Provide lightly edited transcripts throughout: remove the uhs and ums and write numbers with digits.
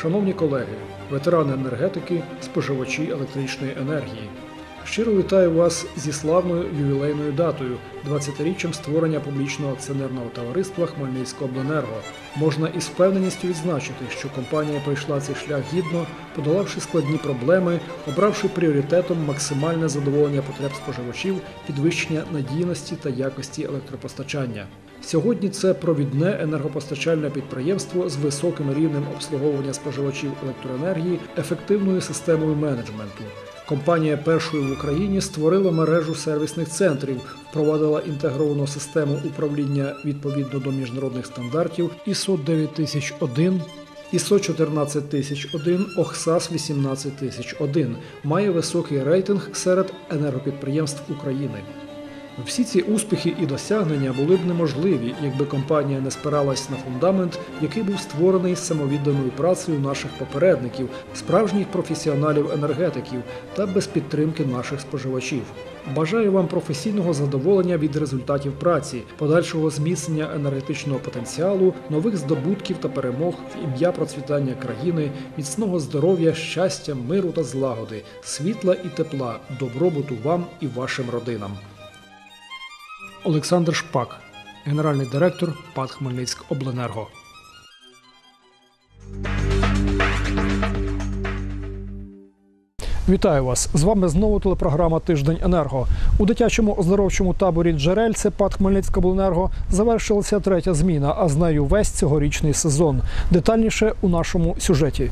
Шановні колеги, ветерани енергетики, споживачі електричної енергії. Щиро вітаю вас зі славною ювілейною датою – 20-річчям створення публічного акціонерного товариства Хмельницькобленерго. Можна із впевненістю відзначити, що компанія пройшла цей шлях гідно, подолавши складні проблеми, обравши пріоритетом максимальне задоволення потреб споживачів, підвищення надійності та якості електропостачання. Сьогодні це провідне енергопостачальне підприємство з високим рівнем обслуговування споживачів електроенергії, ефективною системою менеджменту. Компанія першою в Україні створила мережу сервісних центрів, впровадила інтегровану систему управління відповідно до міжнародних стандартів ISO 9001, ISO 14001, OHSAS 18001, має високий рейтинг серед енергопідприємств України. Всі ці успіхи і досягнення були б неможливі, якби компанія не спиралась на фундамент, який був створений самовідданою працею наших попередників, справжніх професіоналів-енергетиків та без підтримки наших споживачів. Бажаю вам професійного задоволення від результатів праці, подальшого зміцнення енергетичного потенціалу, нових здобутків та перемог в ім'я процвітання країни, міцного здоров'я, щастя, миру та злагоди, світла і тепла, добробуту вам і вашим родинам. Олександр Шпак, генеральний директор ПАТ «Хмельницькобленерго». Вітаю вас! З вами знову телепрограма «Тиждень енерго». У дитячому оздоровчому таборі «Джерельце» ПАТ «Хмельницькобленерго» завершилася третя зміна, а з нею весь цьогорічний сезон. Детальніше у нашому сюжеті.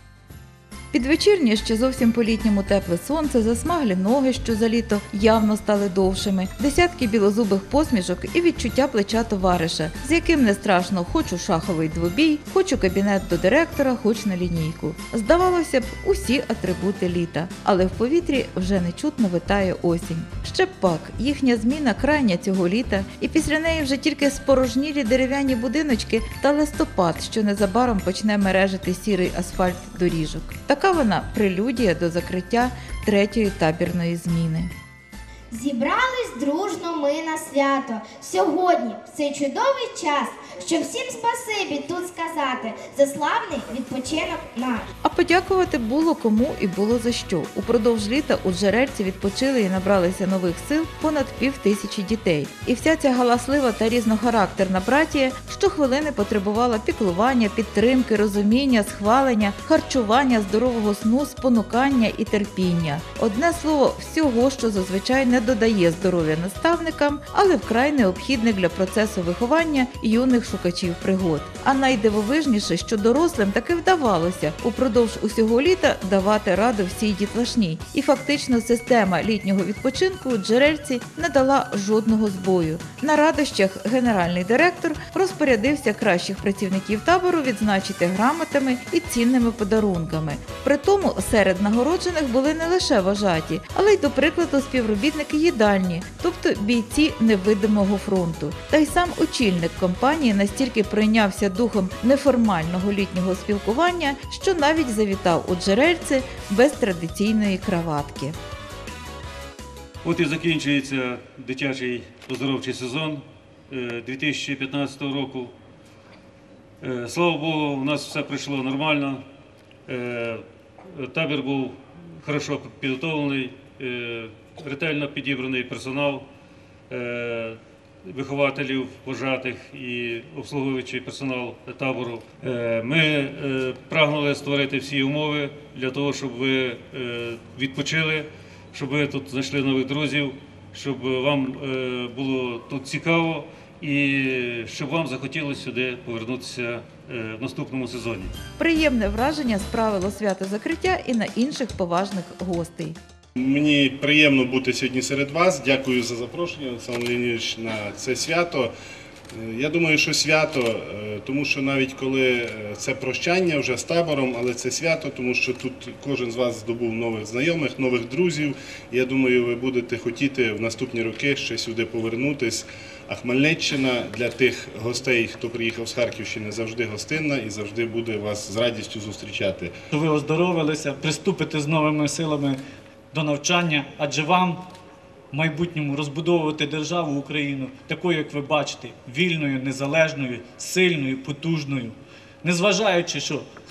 Підвечірнє, ще зовсім по-літньому тепле сонце, засмаглі ноги, що за літо явно стали довшими, десятки білозубих посмішок і відчуття плеча товариша, з яким не страшно хоч у шаховий двобій, хоч у кабінет до директора, хоч на лінійку. Здавалося б, усі атрибути літа, але в повітрі вже нечутно витає осінь. Ще б пак, їхня зміна крайня цього літа, і після неї вже тільки спорожнілі дерев'яні будиночки та листопад, що незабаром почне мережити сірий асфальт доріжок. Така вона прелюдія до закриття третьої табірної зміни. Зібрались дружно ми на свято. Сьогодні, в цей чудовий час, щоб всім спасибі тут сказати за славний відпочинок наш. А подякувати було кому і було за що. Упродовж літа у Джерельці відпочили і набралися нових сил понад 5000 дітей. І вся ця галаслива та різнохарактерна братія щохвилини потребувала піклування, підтримки, розуміння, схвалення, харчування, здорового сну, спонукання і терпіння. Одне слово, всього, що зазвичай не додає здоров'я наставникам, але вкрай необхідне для процесу виховання юних шукачів пригод. А найдивовижніше, що дорослим таки вдавалося упродовж усього літа давати раду всій дітлашні. І фактично система літнього відпочинку у Джерельці не дала жодного збою. На радощах генеральний директор розпорядився кращих працівників табору відзначити грамотами і цінними подарунками. Притому серед нагороджених були не лише вожаті, але й, до прикладу, співробітники їдальні, тобто бійці невидимого фронту. Та й сам очільник компанії настільки прийнявся духом неформального літнього спілкування, що навіть завітав у Джерельце без традиційної краватки. От і закінчується дитячий оздоровчий сезон 2015 року. Слава Богу, у нас все пройшло нормально. Табір був хорошо підготовлений, ретельно підібраний персонал, вихователів, вожатих і обслуговуючий персонал табору. Ми прагнули створити всі умови для того, щоб ви відпочили, щоб ви тут знайшли нових друзів, щоб вам було тут цікаво і щоб вам захотілося сюди повернутися в наступному сезоні. Приємне враження справило свято закриття і на інших поважних гостей. Мені приємно бути сьогодні серед вас. Дякую за запрошення, Олександр Леонідович, на це свято. Я думаю, що свято, тому що навіть коли це прощання вже з табором, але це свято, тому що тут кожен з вас здобув нових знайомих, нових друзів. Я думаю, ви будете хотіти в наступні роки ще сюди повернутись. А Хмельниччина для тих гостей, хто приїхав з Харківщини, завжди гостинна і завжди буде вас з радістю зустрічати. Ви оздоровилися, приступите з новими силами до навчання, адже вам в майбутньому розбудовувати державу Україну такою, як ви бачите, вільною, незалежною, сильною, потужною. Незважаючи, що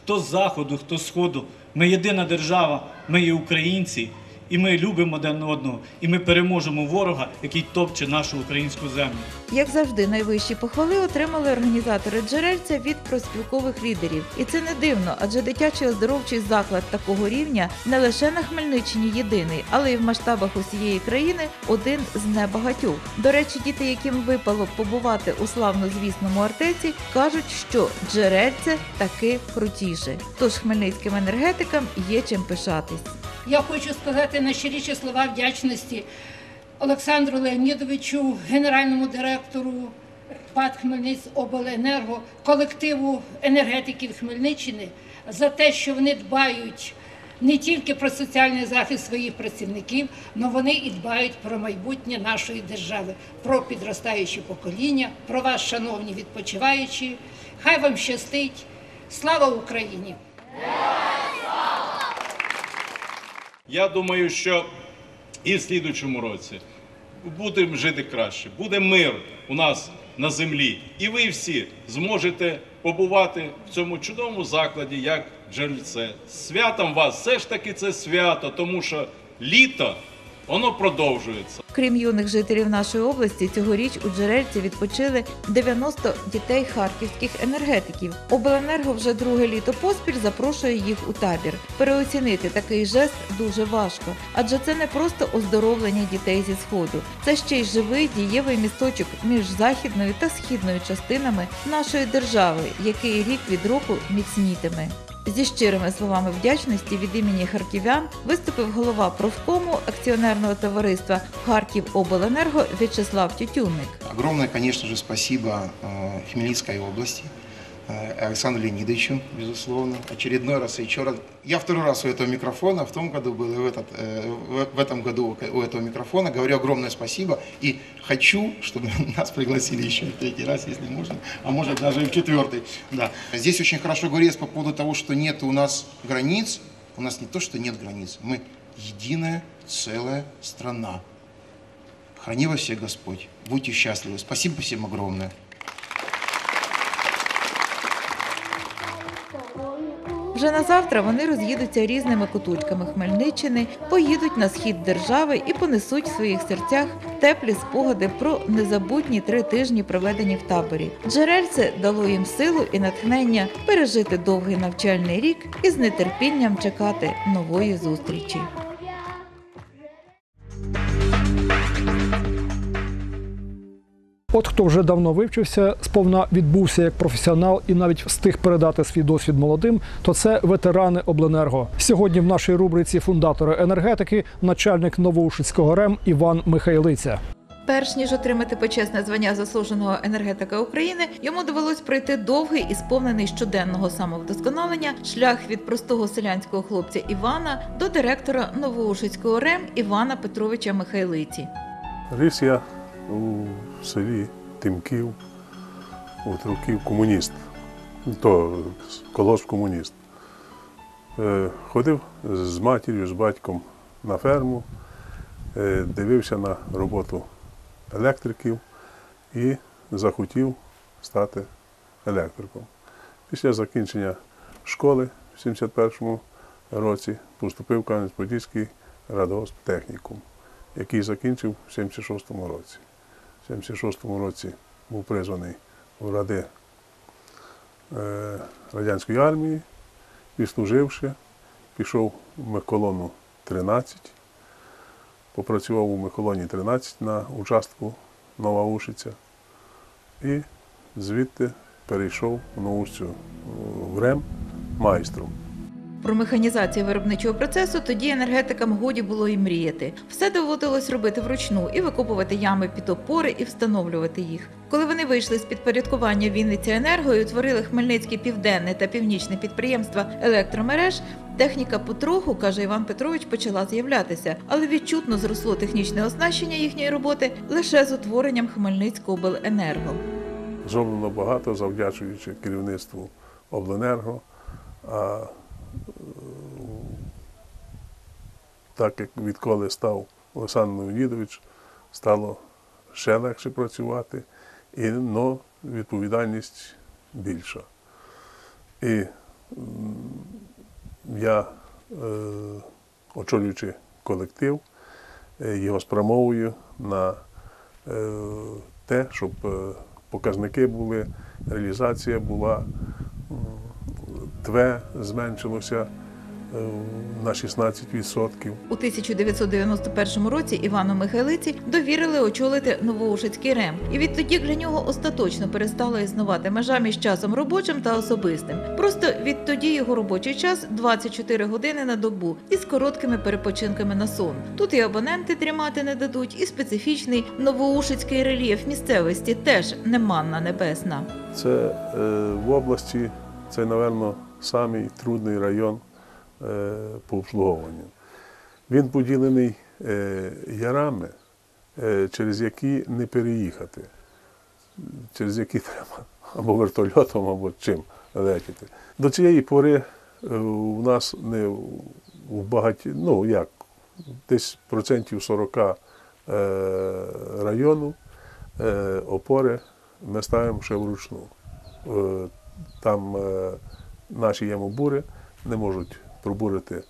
хто з заходу, хто з сходу. Ми єдина держава, ми є українці, і ми любимо один одного, і ми переможемо ворога, який топче нашу українську землю. Як завжди, найвищі похвали отримали організатори джерельця від профспілкових лідерів. І це не дивно, адже дитячий оздоровчий заклад такого рівня не лише на Хмельниччині єдиний, але й в масштабах усієї країни один з небагатьох. До речі, діти, яким випало побувати у славнозвісному Артеці, кажуть, що джерельце таки крутіше. Тож хмельницьким енергетикам є чим пишатись. Я хочу сказати найщиріші слова вдячності Олександру Леонідовичу, генеральному директору ПАТ «Хмельницьобленерго», колективу енергетиків Хмельниччини за те, що вони дбають не тільки про соціальний захист своїх працівників, але вони і дбають про майбутнє нашої держави, про підростаюче покоління, про вас, шановні відпочиваючі. Хай вам щастить! Слава Україні! Я думаю, що і в слідуючому році будемо жити краще, буде мир у нас на землі. І ви всі зможете побувати в цьому чудовому закладі, як джерельце. З святом вас, все ж таки це свято, тому що літо, воно продовжується. Крім юних жителів нашої області, цьогоріч у джерельці відпочили 90 дітей харківських енергетиків. Обленерго вже друге літо поспіль запрошує їх у табір. Переоцінити такий жест дуже важко, адже це не просто оздоровлення дітей зі Сходу. Це ще й живий дієвий місточок між західною та східною частинами нашої держави, який рік від року міцнітиме. Зі щирими словами вдячності від імені харків'ян виступив голова профкому акціонерного товариства «Харківобленерго» В'ячеслав Тютюнник. Огромное, конечно же, спасибо Хмельницкой области, Александру Леонидовичу, безусловно. Очередной раз и еще раз. Я второй раз у этого микрофона, в том году был, и в этом году у этого микрофона. Говорю огромное спасибо и хочу, чтобы нас пригласили еще в третий раз, если можно, а может даже и в четвертый. Да. Здесь очень хорошо говорится по поводу того, что нет у нас границ. У нас не то, что нет границ, мы единая целая страна. Храни вас всех Господь. Будьте счастливы. Спасибо всем огромное. Вже на завтра вони роз'їдуться різними куточками Хмельниччини, поїдуть на схід держави і понесуть в своїх серцях теплі спогади про незабутні 3 тижні, проведені в таборі. Джерельце дало їм силу і натхнення пережити довгий навчальний рік і з нетерпінням чекати нової зустрічі. От хто вже давно вивчився, сповна відбувся як професіонал і навіть встиг передати свій досвід молодим, то це ветерани Обленерго. Сьогодні в нашій рубриці «Фундатори енергетики» начальник Новоушицького РЕМ Іван Михайлиця. Перш ніж отримати почесне звання заслуженого енергетика України, йому довелось пройти довгий і сповнений щоденного самовдосконалення шлях від простого селянського хлопця Івана до директора Новоушицького РЕМ Івана Петровича Михайлиці. Ріс я у селі Тимків, от років комуніст, то колос комуніст. Ходив з матір'ю, з батьком на ферму, дивився на роботу електриків і захотів стати електриком. Після закінчення школи в 71-му році поступив в Кам'янець-Подільський радгосптехнікум, який закінчив в 76-му році. В 76-му році був призваний у ряди радянської армії, відслуживши, пішов в Миколону 13, попрацював у Миколоні 13 на участку Нова Ушиця і звідти перейшов в Новоушицю в РЕМ майстром. Про механізацію виробничого процесу тоді енергетикам годі було і мріяти. Все доводилось робити вручну і викопувати ями під опори і встановлювати їх. Коли вони вийшли з підпорядкування Вінницяенерго і утворили Хмельницьке південне та північне підприємства електромереж, техніка потроху, каже Іван Петрович, почала з'являтися, але відчутно зросло технічне оснащення їхньої роботи лише з утворенням Хмельницькобленерго. Зроблено багато, завдячуючи керівництву Обленерго. А так як відколи став Олександр Леонідович, стало ще легше працювати, і відповідальність більша. І я, очолюючи колектив, його спрямовую на те, щоб показники були, реалізація була, ТВ зменшилося на 16%. У 1991 році Івану Михайлиці довірили очолити Новоушицький РЕМ. І відтоді для нього остаточно перестала існувати межа між часом робочим та особистим. Просто відтоді його робочий час 24 години на добу із короткими перепочинками на сон. Тут і абоненти дрімати не дадуть, і специфічний Новоушицький рельєф місцевості теж не манна небесна. Це в області, це, напевно, самий трудний район по обслуговуванню. Він поділений ярами, через які не переїхати, через які треба або вертольотом, або чим летіти. До цієї пори у нас не в багаті, ну як, десь 40% району опори ми ставимо ще вручну. Там наші ямобури не можуть пробурити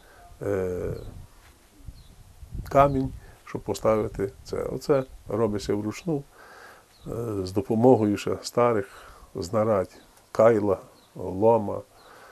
камінь, щоб поставити це. Оце робиться вручну з допомогою ще старих знарядь, кайла, лома,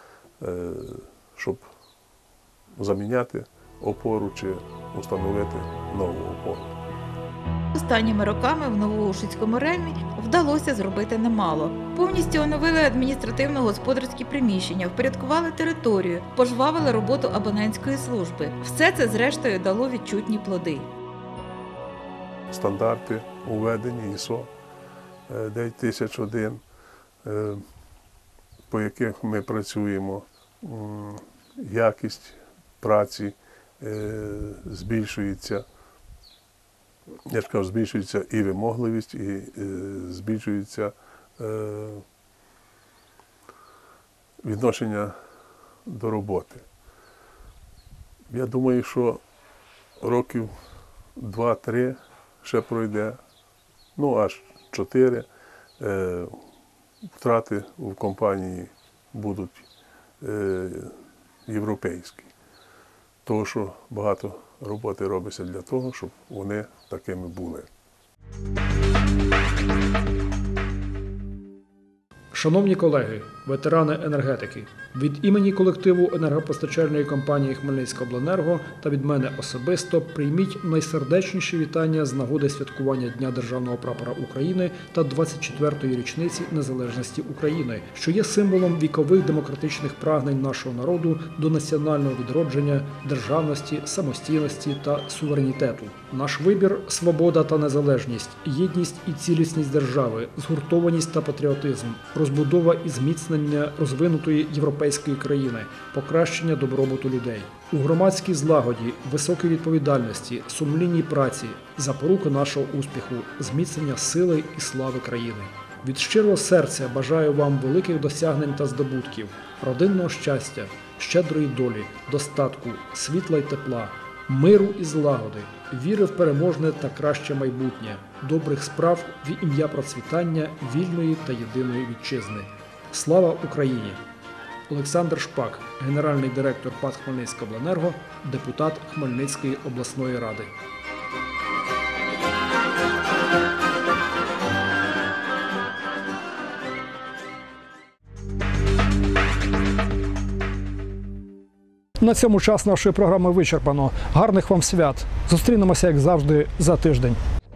щоб заміняти опору чи встановити нову опору. Останніми роками в Новоушицькому РЕМі вдалося зробити немало. Повністю оновили адміністративно-господарські приміщення, впорядкували територію, пожвавили роботу абонентської служби. Все це, зрештою, дало відчутні плоди. Стандарти уведені ISO 9001, по яких ми працюємо, якість праці збільшується. Я ж кажу, збільшується і вимогливість, і збільшується відношення до роботи. Я думаю, що років 2-3 ще пройде, ну аж 4, втрати в компанії будуть європейські. Тому що багато роботи робиться для того, щоб вони такими були. Шановні колеги, ветерани енергетики, від імені колективу енергопостачальної компанії Хмельницькобленерго та від мене особисто прийміть найсердечніші вітання з нагоди святкування Дня Державного прапора України та 24-ї річниці незалежності України, що є символом вікових демократичних прагнень нашого народу до національного відродження, державності, самостійності та суверенітету. Наш вибір – свобода та незалежність, єдність і цілісність держави, згуртованість та патріотизм, розбудова і зміцнення розвинутої європейської країни, покращення добробуту людей. У громадській злагоді, високій відповідальності, сумлінній праці, запорука нашого успіху, зміцнення сили і слави країни. Від щирого серця бажаю вам великих досягнень та здобутків, родинного щастя, щедрої долі, достатку, світла й тепла, миру і злагоди, віри в переможне та краще майбутнє, добрих справ в ім'я процвітання вільної та єдиної вітчизни. Слава Україні! Олександр Шпак, генеральний директор ПАТ Хмельницькобленерго, депутат Хмельницької обласної ради. На цьому час нашої програми вичерпано. Гарних вам свят. Зустрінемося, як завжди, за тиждень.